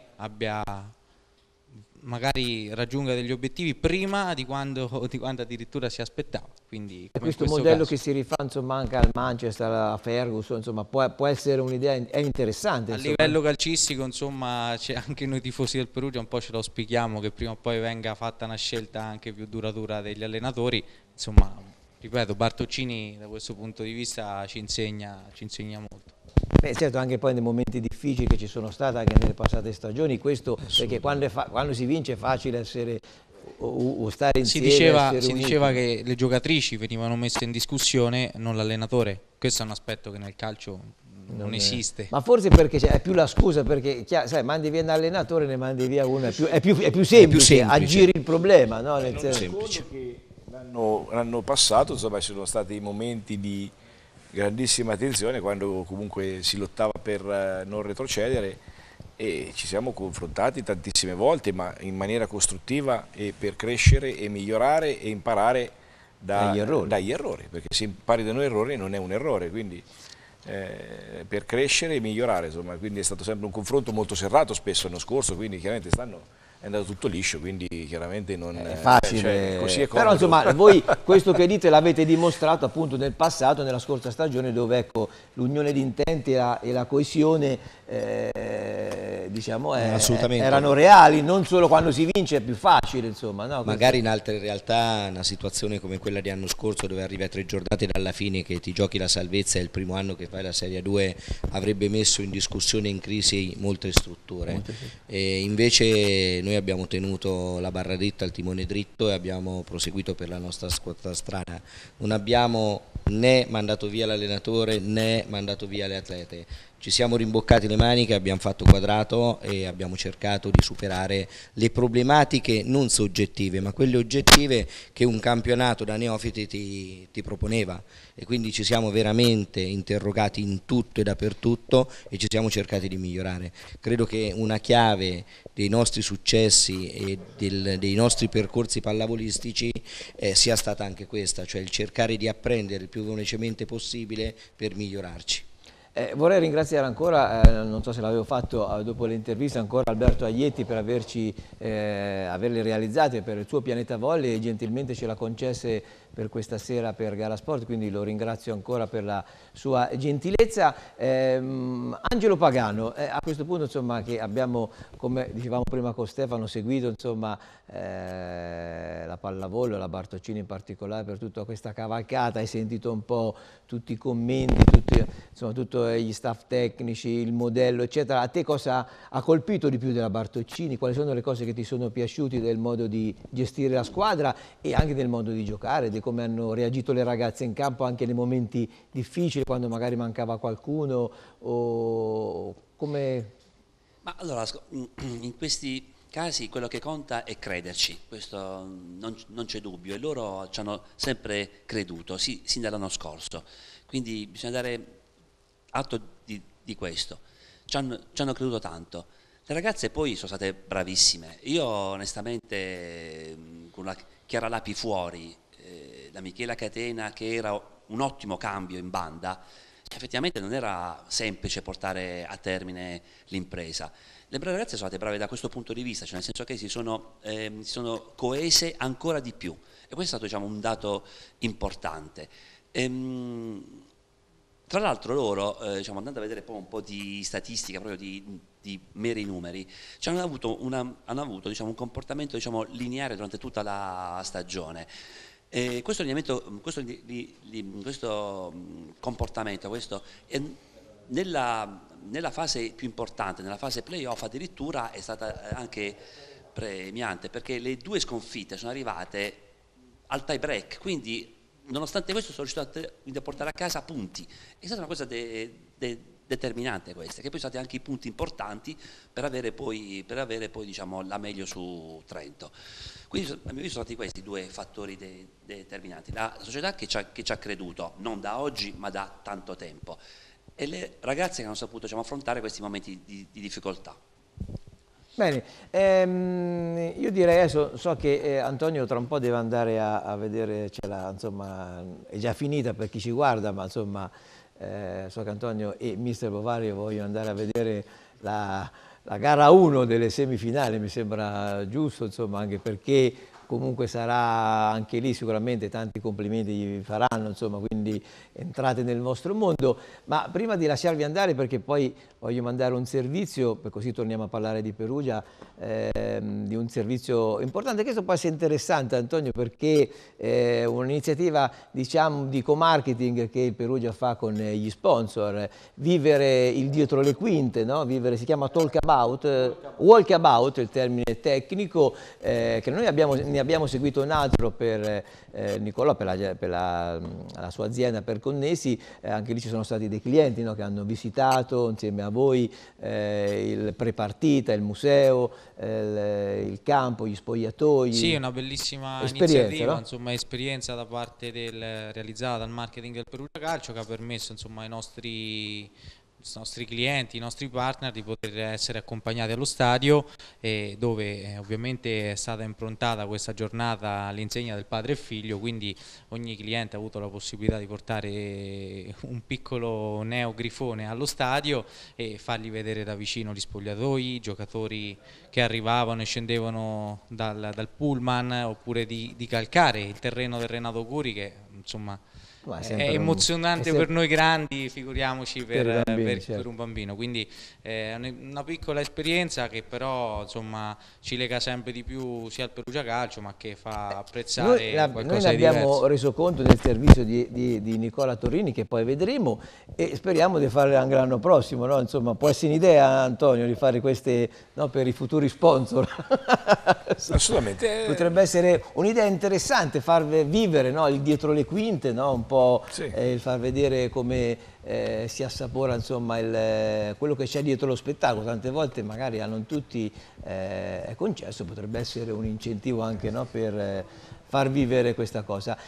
magari raggiunga degli obiettivi prima di quando addirittura si aspettava. Quindi, questo modello che si rifà insomma anche al Manchester, a Ferguson, insomma, può essere un'idea interessante. A livello calcistico, insomma, c'è anche noi tifosi del Perugia un po' ce lo auspichiamo che prima o poi venga fatta una scelta anche più duratura degli allenatori. Insomma, ripeto, Bartoccini da questo punto di vista ci insegna molto. Beh, certo, anche poi nei momenti difficili che ci sono stati anche nelle passate stagioni, questo perché quando si vince è facile essere o stare insieme. Si diceva che le giocatrici venivano messe in discussione, non l'allenatore. Questo è un aspetto che nel calcio non esiste. Ma forse perché è più la scusa, perché sai, mandi via un allenatore, ne mandi via uno, è più semplice, aggiri il problema, no? Nel senso che l'anno passato insomma ci sono stati momenti di grandissima attenzione quando comunque si lottava per non retrocedere e ci siamo confrontati tantissime volte, ma in maniera costruttiva e per crescere e migliorare e imparare dagli errori, perché se impari da noi errori non è un errore, quindi per crescere e migliorare, insomma, quindi è stato sempre un confronto molto serrato spesso l'anno scorso, quindi chiaramente quest'anno è andato tutto liscio, quindi chiaramente non è facile, così è però insomma voi questo che dite l'avete dimostrato appunto nel passato, nella scorsa stagione, dove ecco l'unione di intenti e la coesione diciamo erano reali, non solo quando si vince è più facile, insomma, no? Magari in altre realtà una situazione come quella di anno scorso, dove arrivi a 3 giornate dalla fine che ti giochi la salvezza, è il primo anno che fai la Serie 2, avrebbe messo in discussione e in crisi molte strutture. E invece noi abbiamo tenuto la barra dritta, il timone dritto, e abbiamo proseguito per la nostra strada. Non abbiamo né mandato via l'allenatore né mandato via le atlete, ci siamo rimboccati le maniche, abbiamo fatto quadrato e abbiamo cercato di superare le problematiche non soggettive ma quelle oggettive che un campionato da neofiti ti proponeva, e quindi ci siamo veramente interrogati in tutto e dappertutto e ci siamo cercati di migliorare. Credo che una chiave dei nostri successi e dei nostri percorsi pallavolistici sia stata anche questa, cioè il cercare di apprendere il più velocemente possibile per migliorarci. Vorrei ringraziare ancora, non so se l'avevo fatto dopo l'intervista, ancora Alberto Aglietti per averle realizzate per il suo Pianeta Volley e gentilmente ce l'ha concesse per questa sera per Gara Sport, quindi lo ringrazio ancora per la sua gentilezza. Angelo Pagano, a questo punto insomma che abbiamo, come dicevamo prima con Stefano, seguito insomma la pallavolo, la Bartocini in particolare per tutta questa cavalcata, hai sentito un po' tutti i commenti, insomma tutti gli staff tecnici, il modello eccetera. A te cosa ha colpito di più della Bartocini? Quali sono le cose che ti sono piaciute del modo di gestire la squadra e anche del modo di giocare, di come hanno reagito le ragazze in campo anche nei momenti difficili, quando magari mancava qualcuno o come... Ma allora, in questi casi quello che conta è crederci, questo non c'è dubbio, e loro ci hanno sempre creduto, sin dall'anno scorso, quindi bisogna dare atto di questo, ci hanno creduto tanto. Le ragazze poi sono state bravissime, io onestamente con la Chiara Lapi fuori, la Michela Catena che era un ottimo cambio in banda, effettivamente non era semplice portare a termine l'impresa. Le ragazze sono state brave da questo punto di vista, cioè nel senso che si sono coese ancora di più, e questo è stato, diciamo, un dato importante. Tra l'altro loro, diciamo, andando a vedere poi un po' di statistica, proprio di meri numeri, hanno avuto, diciamo, un comportamento, diciamo, lineare durante tutta la stagione. Questo comportamento, nella fase più importante, nella fase playoff addirittura è stata anche premiante, perché le due sconfitte sono arrivate al tie break, quindi nonostante questo sono riuscito a portare a casa punti. È stata una cosa determinante questa, che poi sono stati anche i punti importanti per avere poi diciamo, la meglio su Trento. Quindi a mio avviso sono stati questi due fattori determinanti, la società che ci ha creduto, non da oggi ma da tanto tempo, e le ragazze che hanno saputo, diciamo, affrontare questi momenti di difficoltà. Bene, io direi adesso, so che Antonio tra un po' deve andare a vedere, insomma, è già finita per chi ci guarda, ma insomma so che Antonio e mister Bovario vogliono andare a vedere la gara 1 delle semifinali, mi sembra giusto, insomma, anche perché comunque sarà anche lì, sicuramente tanti complimenti gli faranno, insomma, quindi entrate nel vostro mondo. Ma prima di lasciarvi andare, perché poi voglio mandare un servizio, per così torniamo a parlare di Perugia, di un servizio importante. Questo può essere interessante, Antonio, perché è un'iniziativa, diciamo, di co-marketing che il Perugia fa con gli sponsor, vivere il dietro le quinte, no? Si chiama walk about, il termine tecnico, che noi ne abbiamo seguito un altro per Nicolò, per la sua azienda, per Connessi. Anche lì ci sono stati dei clienti, no, che hanno visitato insieme a voi il prepartita, il museo, il campo, gli spogliatoi. Sì, è una bellissima iniziativa, no? Insomma, esperienza da parte realizzata dal marketing del Perugia Calcio, che ha permesso, insomma, ai nostri clienti, i nostri partner di poter essere accompagnati allo stadio, dove ovviamente è stata improntata questa giornata all'insegna del padre e figlio, quindi ogni cliente ha avuto la possibilità di portare un piccolo neogrifone allo stadio e fargli vedere da vicino gli spogliatoi, i giocatori che arrivavano e scendevano dal pullman, oppure di calcare il terreno del Renato Curi, che insomma è emozionante per noi grandi, figuriamoci per un bambino, quindi è una piccola esperienza che però, insomma, ci lega sempre di più sia al Perugia Calcio, ma che fa apprezzare qualcosa di diverso. Noi ne abbiamo reso conto nel servizio di Nicola Torrini, che poi vedremo, e speriamo di farle anche l'anno prossimo, no? Insomma, può essere un'idea, Antonio, di fare queste, no, per i futuri sponsor. Assolutamente. Potrebbe essere un'idea interessante, far vivere, no, il dietro le quinte, no? Un po' po' il far vedere come si assapora insomma quello che c'è dietro lo spettacolo. Tante volte magari a non tutti è concesso, potrebbe essere un incentivo anche, no, per far vivere questa cosa.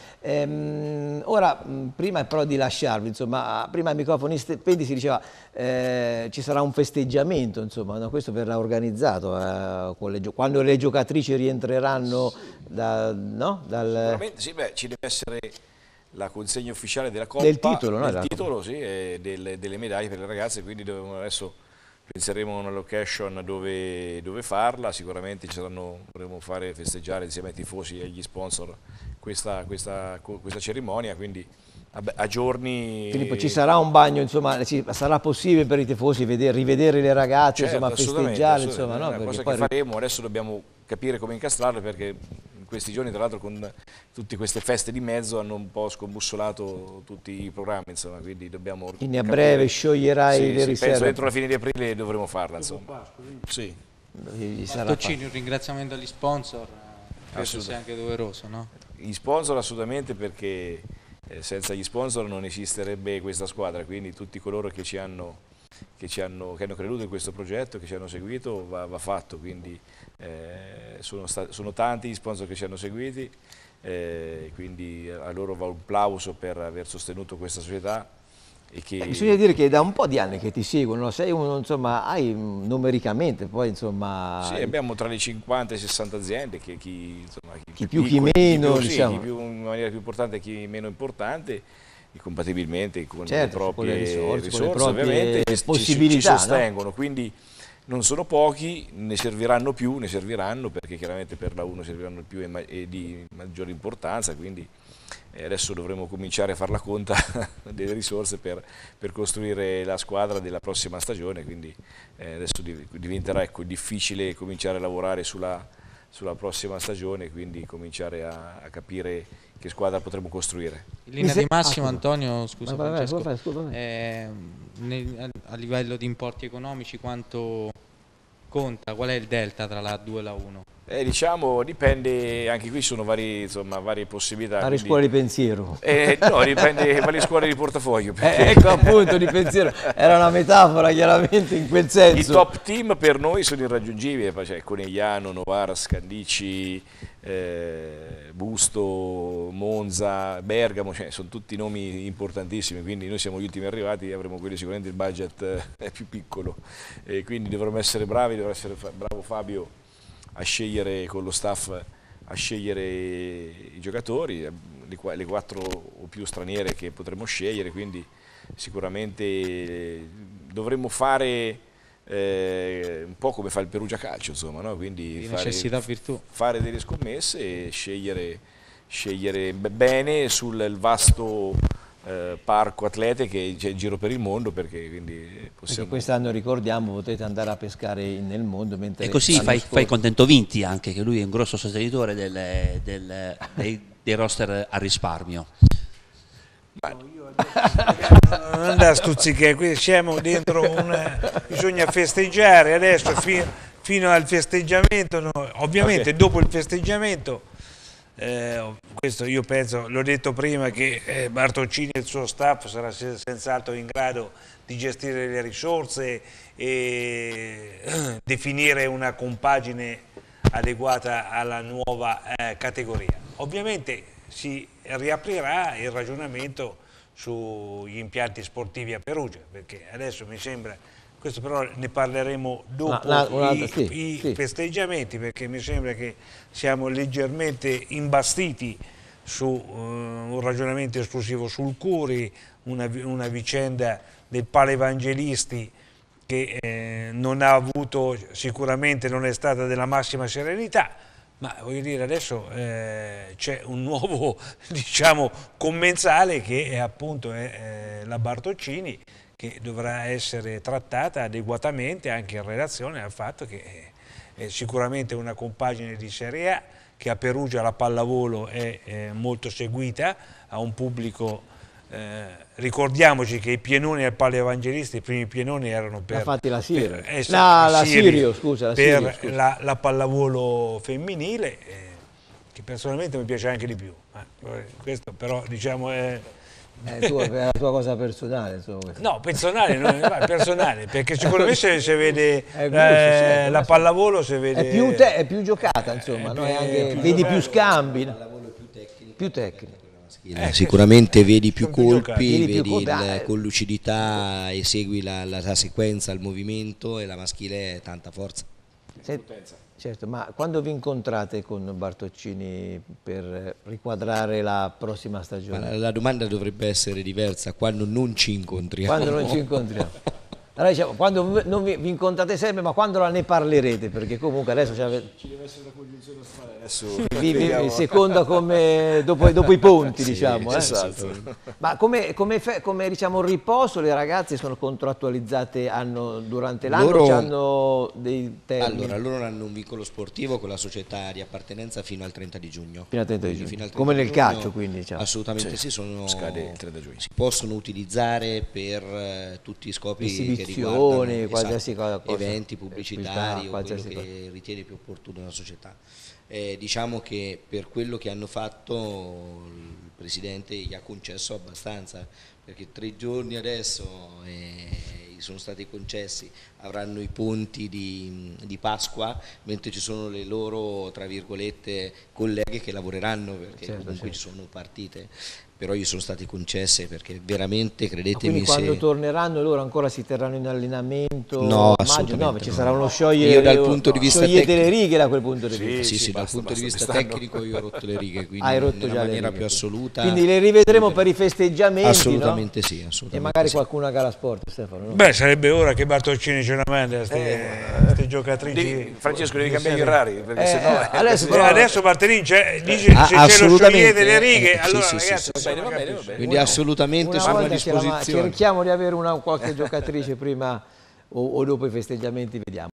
Ora, prima però di lasciarvi, insomma, prima ai microfoni spenti si diceva ci sarà un festeggiamento, insomma, no? Questo verrà organizzato quando le giocatrici rientreranno no? Sicuramente sì, beh, ci deve essere la consegna ufficiale della Coppa, del titolo, no? Del titolo, sì, e delle medaglie per le ragazze, quindi adesso penseremo a una location dove farla. Sicuramente dovremo fare festeggiare insieme ai tifosi e agli sponsor questa cerimonia, quindi a giorni... Filippo, ci sarà un bagno, insomma, sarà possibile per i tifosi rivedere le ragazze, certo, insomma, festeggiare, insomma, no? È una cosa che faremo, adesso dobbiamo capire come incastrarle, perché in questi giorni, tra l'altro, con tutte queste feste di mezzo hanno un po' scombussolato tutti i programmi, insomma, quindi dobbiamo... Quindi a breve scioglierai le riserve. Penso entro la fine di aprile dovremo farla, insomma. Sì. Tocini, un ringraziamento agli sponsor, penso sia anche doveroso, no? Gli sponsor assolutamente, perché senza gli sponsor non esisterebbe questa squadra, quindi tutti coloro che hanno creduto in questo progetto, che ci hanno seguito, va fatto, quindi sono tanti gli sponsor che ci hanno seguiti, quindi a loro va un plauso per aver sostenuto questa società. Bisogna dire che da un po' di anni che ti seguono, sei uno, insomma, hai numericamente poi, insomma... Sì, abbiamo tra le 50 e 60 aziende, chi più, chi meno, diciamo. Chi più in maniera più importante e chi meno importante, compatibilmente con certo, le proprie risorse, con le proprie ovviamente, possibilità, ci sostengono, no? Quindi non sono pochi, ne serviranno più, perché chiaramente per la 1 serviranno più e di maggiore importanza, quindi adesso dovremo cominciare a far la conta delle risorse per costruire la squadra della prossima stagione, quindi adesso diventerà difficile cominciare a lavorare sulla prossima stagione, quindi cominciare a capire che squadra potremo costruire. In linea di massima, Antonio, scusa Francesco, a livello di importi economici quanto conta? Qual è il delta tra la 2 e la 1? Diciamo, dipende, anche qui sono varie possibilità. Varie scuole di pensiero. No, dipende varie scuole di portafoglio. Ecco appunto, di pensiero, era una metafora chiaramente in quel senso. I top team per noi sono irraggiungibili, cioè Conegliano, Novara, Scandici, Busto, Monza, Bergamo, cioè sono tutti nomi importantissimi, quindi noi siamo gli ultimi arrivati, avremo quelli sicuramente il budget è più piccolo, quindi dovremo essere bravi, dovrà essere bravo Fabio a scegliere con lo staff, a scegliere i giocatori, le 4 o più straniere che potremo scegliere, quindi sicuramente dovremmo fare un po' come fa il Perugia Calcio, insomma, no? Quindi fare delle scommesse e scegliere bene sul vasto parco atlete che c'è in giro per il mondo, perché quest'anno, ricordiamo, potete andare a pescare nel mondo, mentre e così fai contento Vinti anche, che lui è un grosso sostenitore dei roster a risparmio. Non andare a stuzzicare, qui siamo dentro bisogna festeggiare adesso fino al festeggiamento, no? Ovviamente dopo il festeggiamento, questo io penso, l'ho detto prima, che Bartocini e il suo staff sarà senz'altro in grado di gestire le risorse e definire una compagine adeguata alla nuova categoria. Ovviamente si riaprirà il ragionamento sugli impianti sportivi a Perugia, perché adesso mi sembra, questo però ne parleremo dopo i festeggiamenti, perché mi sembra che siamo leggermente imbastiti su un ragionamento esclusivo sul Curi, una vicenda del Pala Evangelisti che non ha avuto, sicuramente non è stata della massima serenità, ma voglio dire, adesso c'è un nuovo, diciamo, commensale che è appunto la Bartocini, che dovrà essere trattata adeguatamente anche in relazione al fatto che è sicuramente una compagine di Serie A, che a Perugia la pallavolo è molto seguita, ha un pubblico, ricordiamoci che i pienoni al Pala Evangelisti, i primi pienoni erano per la Sirio, la pallavolo femminile, che personalmente mi piace anche di più, questo però diciamo È la tua cosa personale, insomma. No, personale, perché secondo me se vede certo, la pallavolo, se vede... È più giocata, insomma, no? Vedi più scambi. Più tecnico. Sicuramente vedi più colpi, vedi con lucidità esegui la sequenza, il movimento, e la maschile è tanta forza. Certo, ma quando vi incontrate con Bartoccini per riquadrare la prossima stagione? La domanda dovrebbe essere diversa: quando non ci incontriamo. Quando non ci incontriamo. Allora diciamo, quando non vi incontrate sempre, ma quando ne parlerete? Perché comunque adesso ci deve essere una congiunzione adesso. Vivi seconda come dopo i ponti, sì, diciamo. Esatto. Ma come diciamo riposo, le ragazze sono contrattualizzate durante l'anno, hanno dei termini? Allora, loro hanno un vincolo sportivo con la società di appartenenza fino al 30 di giugno. Fino al 30 di giugno. Come nel calcio, quindi, diciamo. Assolutamente sì, scade il 30 giugno. Si possono utilizzare per tutti i scopi che riguardano qualsiasi cosa, eventi pubblicitari o quello che ritiene più opportuno la società. Diciamo che per quello che hanno fatto il Presidente gli ha concesso abbastanza, perché 3 giorni adesso sono stati concessi, avranno i ponti di Pasqua, mentre ci sono le loro, tra virgolette, colleghe che lavoreranno, perché comunque ci sono partite. Però gli sono stati concesse perché veramente, credetemi, quindi quando torneranno loro ancora si terranno in allenamento? No, assolutamente no, ci sarà uno sciogliere. Io dal punto di vista tecnico, le righe da quel punto di vista. Sì, dal punto di vista tecnico io ho rotto le righe, quindi in maniera più assoluta. Quindi le rivedremo per i festeggiamenti, assolutamente, no? Sì, assolutamente. E magari qualcuno a Gara Sport, Stefano, no? Beh, sarebbe ora che Bartoccini ce la manda a queste giocatrici. Francesco, devi cambiare gli orari, perché sennò adesso Bartoccini dice se c'è lo sciogliere delle righe, allora ragazzi, va bene. Ququindi assolutamente sono a disposizione. Cerchiamo di avere qualche giocatrice prima o dopo i festeggiamenti, vediamo.